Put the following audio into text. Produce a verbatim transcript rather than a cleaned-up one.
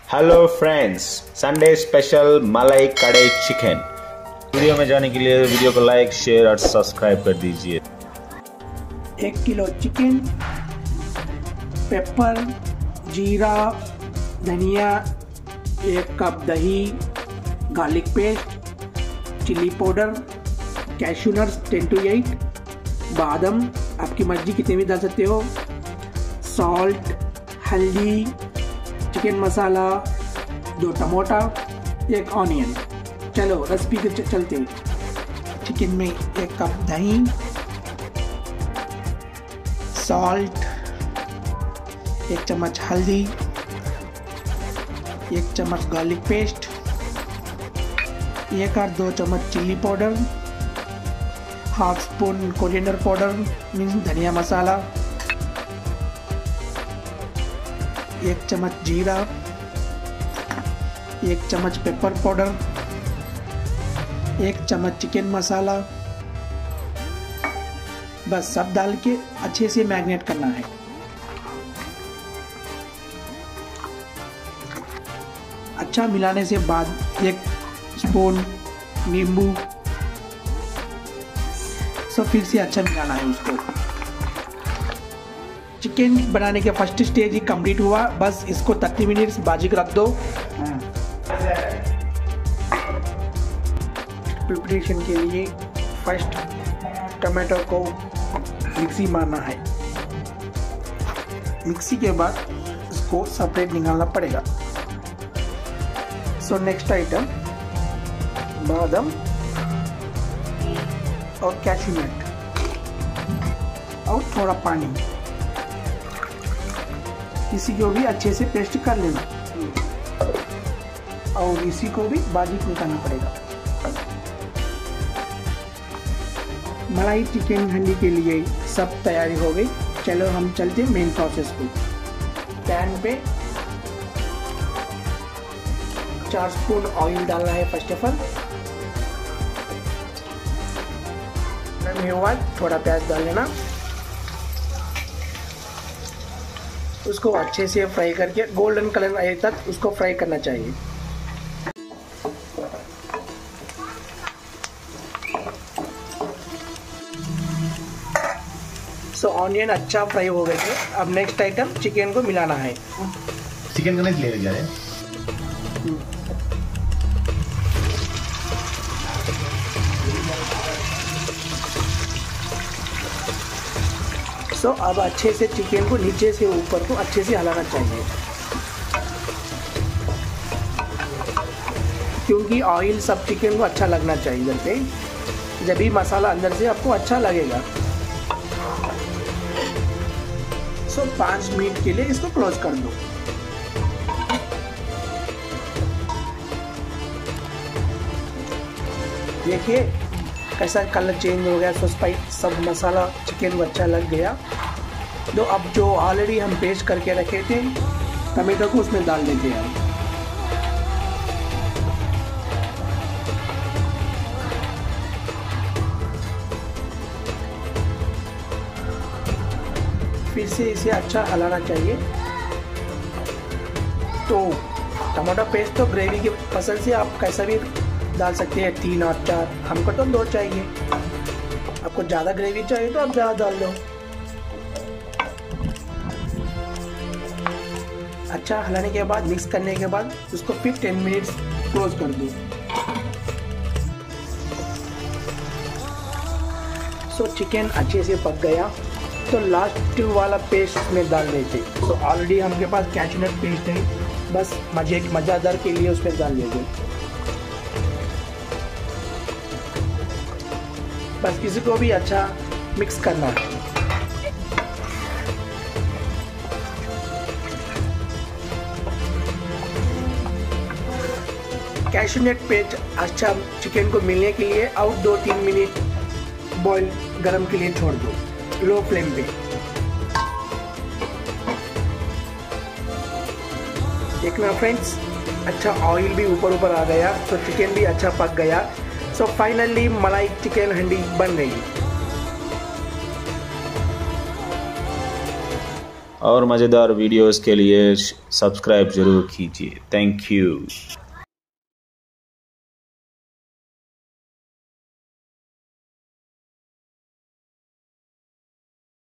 Hello friends, Sunday special मलाई कड़ाई chicken. Video में जाने के लिए वीडियो को लाइक, शेयर और सब्सक्राइब कर दीजिए। एक किलो चिकन, पेपर, जीरा, धनिया, एक कप दही, garlic paste, chilli powder, cashew nuts ten to eight, बादाम आपकी मर्जी कितने भी डाल सकते हो, सॉल्ट, हल्दी, चिकन मसाला, दो टमाटर, एक ऑनियन। चलो रेसिपी के चलते हैं। चिकन में एक कप दही, सॉल्ट, एक चम्मच हल्दी, एक चम्मच गार्लिक पेस्ट, एक और दो चम्मच chilli powder, half spoon coriander powder means धनिया मसाला, एक चम्मच जीरा, एक चम्मच पेपर पाउडर, एक चम्मच चिकन मसाला। बस सब डाल के अच्छे से मैरिनेट करना है। अच्छा मिलाने से बाद एक स्पून नींबू, सब फिर से अच्छा मिलाना है उसको। चिकन बनाने के फर्स्ट स्टेज ही कंप्लीट हुआ। बस इसको थर्टी मिनट्स बाजी रख दो। प्रिपरेशन के लिए फर्स्ट टमाटो को मिक्सी मारना है। मिक्सी के बाद इसको सेपरेट निकालना पड़ेगा। सो नेक्स्ट आइटम बादाम और कैश्यू नट और थोड़ा पानी, इसी को भी अच्छे से पेस्ट कर लेना और इसी को भी बारीक निकालना पड़ेगा। मलाई चिकन हंडी के लिए सब तैयारी हो गई। चलो हम चलते हैं मेन प्रोसेस को। पैन पे चार स्पून ऑयल डालना है फर्स्ट ऑफ ऑल। थोड़ा प्याज डाल लेना, उसको अच्छे से फ्राई करके गोल्डन कलर आए तक उसको फ्राई करना चाहिए। सो ऑनियन अच्छा फ्राई हो गए थे। अब नेक्स्ट आइटम चिकन को मिलाना है। चिकन को नहीं ले जा रहे। सो so, अब अच्छे से चिकन को नीचे से ऊपर को अच्छे से हिलाना चाहिए, क्योंकि ऑयल सब चिकन को अच्छा लगना चाहिए इधर पे, जब भी मसाला अंदर से आपको अच्छा लगेगा। सो so, पाँच मिनट के लिए इसको क्लोज कर दो। देखिए कैसा कलर चेंज हो गया। सो स्पाइस सब मसाला चिकन को अच्छा लग गया। तो अब जो ऑलरेडी हम पेस्ट करके रखे थे टमाटो को उसमें डाल देते हैं। फिर से इसे अच्छा हिलाना चाहिए। तो टमाटो पेस्ट तो ग्रेवी के पसंद से आप कैसा भी डाल सकते हैं, तीन और चार। हमको तो दो चाहिए। आपको ज़्यादा ग्रेवी चाहिए तो आप ज़्यादा डाल दो। अच्छा हिलाने के बाद, मिक्स करने के बाद उसको फिर टेन मिनट्स क्लोज कर दो। सो चिकन अच्छे से पक गया। तो लास्ट वाला पेस्ट में डाल देते। तो ऑलरेडी हमके पास कैश्यू नट पेस्ट है, बस मजे मज़ेदार के लिए उसमें डाल देते। बस किसी को भी अच्छा मिक्स करना है। कैश्यू नट पेस्ट अच्छा चिकन को मिलने के लिए और दो तीन मिनट बॉईल गरम के लिए छोड़ दो लो फ्लेम पे। देखना फ्रेंड्स, अच्छा ऑयल भी ऊपर ऊपर आ गया, तो चिकन भी अच्छा पक गया। सो फाइनली मलाई चिकन हंडी बन गई। और मज़ेदार वीडियोस के लिए सब्सक्राइब ज़रूर कीजिए। Thank you.